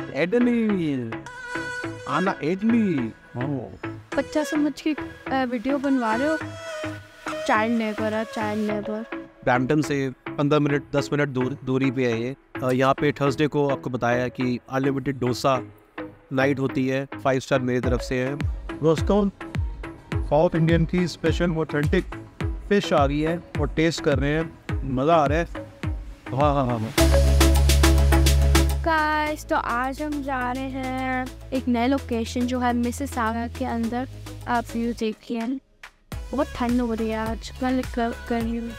इडली आना इडली। बच्चा समझ के वीडियो बनवा रहे हो। चाइल्ड लेबर है, चाइल्ड लेबर। ब्रैम्पटन से 15 मिनट 10 मिनट दूरी पे है ये। यहाँ पे थर्सडे को आपको बताया कि अनलिमिटेड डोसा नाइट होती है। 5 स्टार मेरी तरफ से है। दोस्तों साउथ इंडियन की स्पेशल ऑथेंटिक फिश आ गई है और टेस्ट कर रहे हैं, मज़ा आ रहा है। हाँ। गाइस, तो आज हम जा रहे हैं एक नए लोकेशन जो है मिसिसागा के अंदर। आप व्यू देखिए, बहुत ठंड हो रही है आज। मैं कर रही हूँ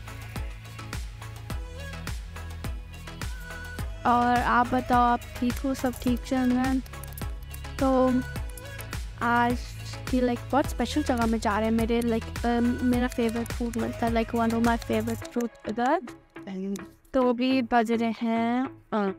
और आप बताओ, आप ठीक हो? सब ठीक चल रहा है? तो आज की बहुत स्पेशल जगह में जा रहे हैं। मेरे मेरा फेवरेट फूड मिलता है, one of my favourite food इधर। तो अभी बज रहे हैं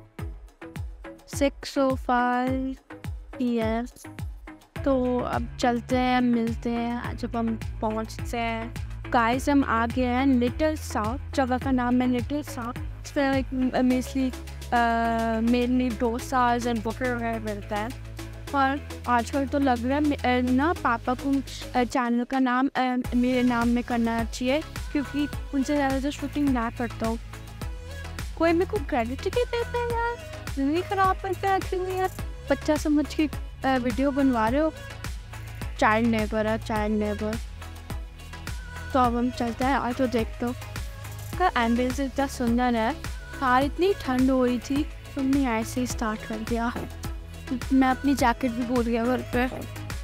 6:05 PM। तो अब चलते हैं, मिलते हैं जब हम पहुंचते हैं। गाइस, हम आ गए हैं लिटिल साउथ। जगह का नाम है लिटिल साउथ। इसमें मेनली डोसाज एंड बुफे वगैरह मिलता है। और आजकल तो लग रहा है ना पापा को चैनल का नाम मेरे नाम में करना चाहिए, क्योंकि उनसे ज़्यादा जो शूटिंग ना करता हूँ। कोई मेरे को क्रेडिट ही देता है यार, जिंदगी खराब करते हैं आखिर में यार। बच्चा समझ के वीडियो बनवा रहे हो। चाइल्ड लेबर है, चाइल्ड लेबर। तो अब हम चलते हैं और तो देखते हो का एम्बियंस इतना सुंदर है। हाँ, इतनी ठंड हो रही थी, तुमने ऐसे ही स्टार्ट कर दिया। मैं अपनी जैकेट भी भूल गया घर पे।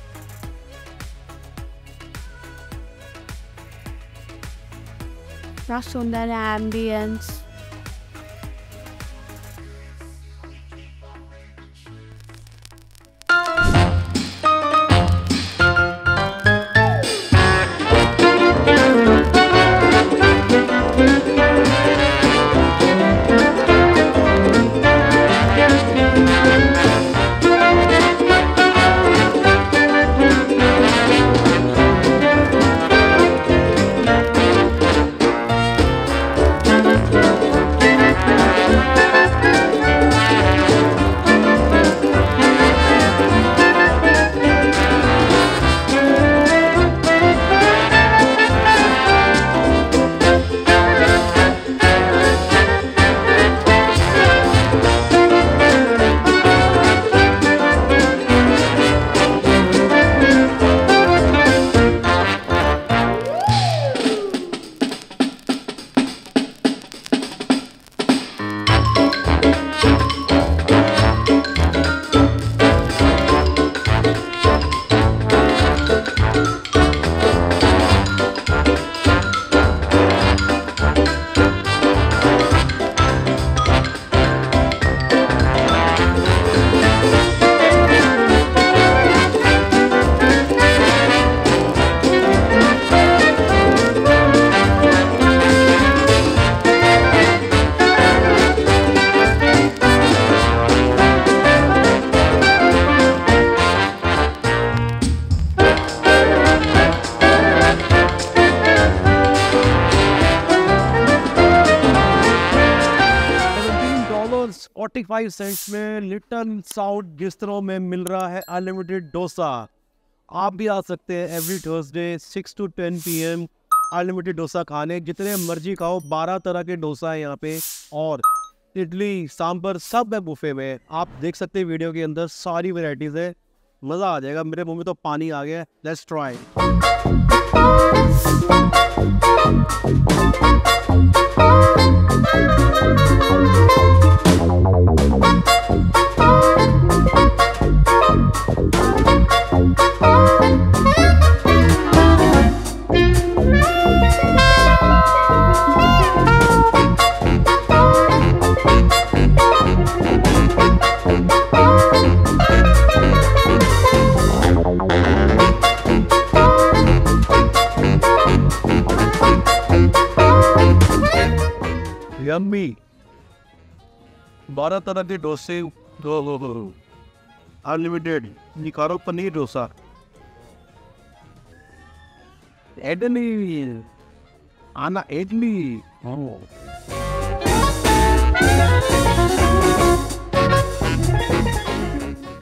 क्या सुंदर है एम्बियंस। $45 में लिटिल साउथ बिस्ट्रो में मिल रहा है अनलिमिटेड डोसा। आप भी आ सकते हैं every Thursday 6 to 10 PM unlimited dosa खाने। जितने मर्जी खाओ, 12 तरह के डोसा है यहाँ पे, और इडली सांभर सब है बुफे में। आप देख सकते हैं वीडियो के अंदर सारी वैरायटीज़ है। मज़ा आ जाएगा। मेरे मुंह में तो पानी आ गया। Let's try. यम्मी 12 तरह के डोसे, अनलिमिटेड। निकारो पनीर डोसा, इडली आना इडली।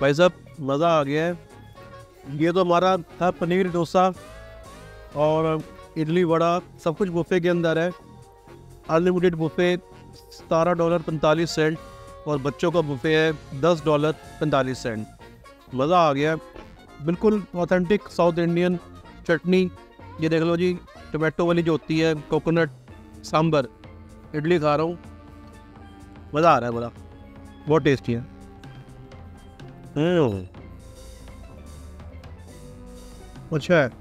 भाई साहब मज़ा आ गया है। ये तो हमारा था पनीर डोसा और इडली वड़ा, सब कुछ बुफे के अंदर है। अनलिमिटेड बुफे $17.45 और बच्चों का बुफे है $10.45। मज़ा आ गया, बिल्कुल ऑथेंटिक साउथ इंडियन चटनी। ये देख लो जी, टोमेटो वाली जो होती है, कोकोनट सांभर, इडली खा रहा हूँ, मज़ा आ रहा है बड़ा, बहुत टेस्टी है। अच्छा है,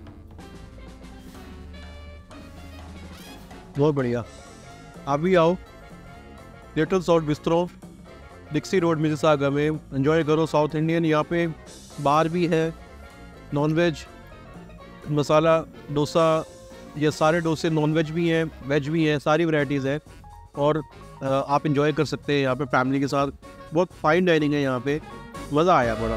बहुत बढ़िया। आप भी आओ little south bistro, Dixie road Mississauga में, एंजॉय करो साउथ इंडियन। यहाँ पे बार भी है, नॉनवेज मसाला डोसा, ये सारे डोसे नॉनवेज भी हैं, वेज भी हैं, सारी वैरायटीज़ है। और आप इंजॉय कर सकते हैं यहाँ पे फैमिली के साथ। बहुत फाइन डाइनिंग है यहाँ पे, मज़ा आया बड़ा।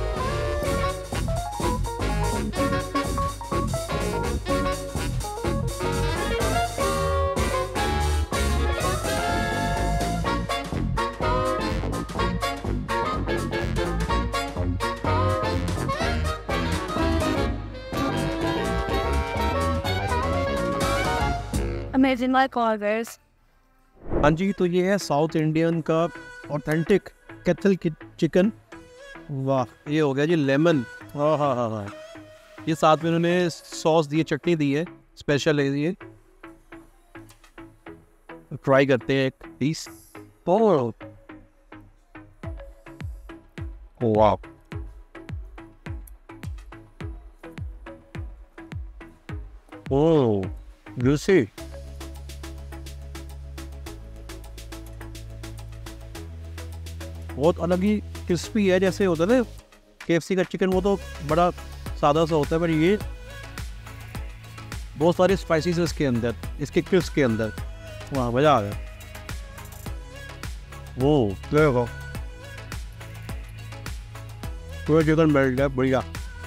Amazing like always. हाँ जी, तो ये है साउथ इंडियन का ऑथेंटिक कैथल चिकन। वाह, ये हो गया जी लेमन। हाँ हाँ हाँ हाँ, ये साथ में उन्होंने सॉस दी है, चटनी दी है, स्पेशल है ये। ट्राई करते हैं एक पीस। वाह, ओह जूसी। बहुत अलग ही क्रिस्पी है, जैसे होता है ना KFC का चिकन, वो तो बड़ा सादा सा होता है, पर ये बहुत सारी स्पाइसेस है इसके अंदर, इसके क्रिस्प के अंदर। वाह, मज़ा आ गया। वो देखो पूरा चिकन मेल्ट है, बढ़िया।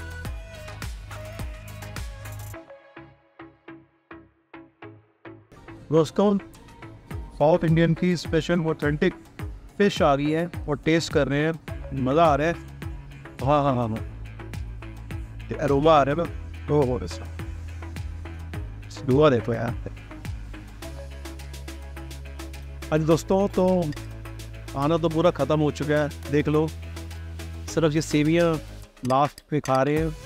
दोस्तों, साउथ इंडियन की स्पेशल ऑथेंटिक फिश आ गई है और टेस्ट कर रहे हैं, मज़ा आ रहा है। हाँ हाँ हाँ हाँ, अरोमा आ रहा है ना, तो हो रहा है। दुआ देखो यार। आज दोस्तों, तो खाना तो पूरा ख़त्म हो चुका है, देख लो, सिर्फ ये सेवियाँ लास्ट पे खा रहे हैं।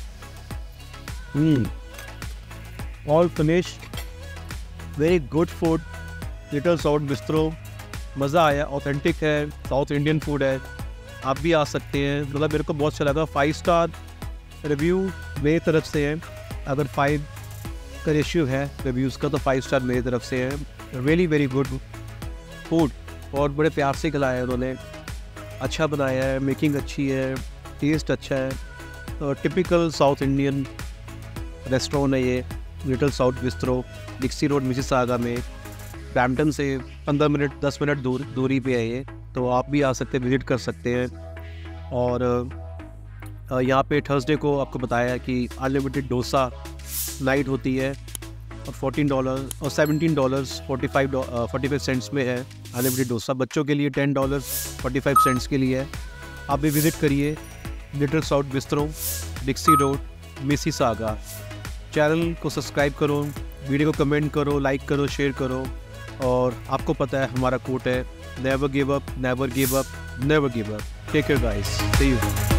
All finish, very good food, little south bistro, मज़ा आया, ऑथेंटिक है, साउथ इंडियन फूड है। आप भी आ सकते हैं, मतलब मेरे को बहुत अच्छा लगा। 5 स्टार रिव्यू मेरी तरफ से है, अगर 5 का रेशियो है रिव्यूज़ का तो 5 स्टार मेरी तरफ से है। रियली वेरी गुड फूड, और बड़े प्यार से खिलाया है उन्होंने, अच्छा बनाया है, मेकिंग अच्छी है, टेस्ट अच्छा है। तो टिपिकल साउथ इंडियन रेस्टोरेंट है ये, little south bistro, Dixie road Mississauga में, ब्रैम्पटन से 15 मिनट 10 मिनट दूरी पे है ये। तो आप भी आ सकते हैं, विज़िट कर सकते हैं। और यहाँ पे थर्सडे को आपको बताया कि अनलिमिटेड डोसा नाइट होती है, और $14 और $17 45 सेंट्स में है अनलिमिटेड डोसा। बच्चों के लिए $10 45 सेंट्स के लिए है। आप भी विज़िट करिए little south bistro, Dixie road Mississauga. Channel को सब्सक्राइब करो, वीडियो को कमेंट करो, लाइक करो, शेयर करो। और आपको पता है हमारा कोट है, never give up, never give up, never give up. Take care guys, see you.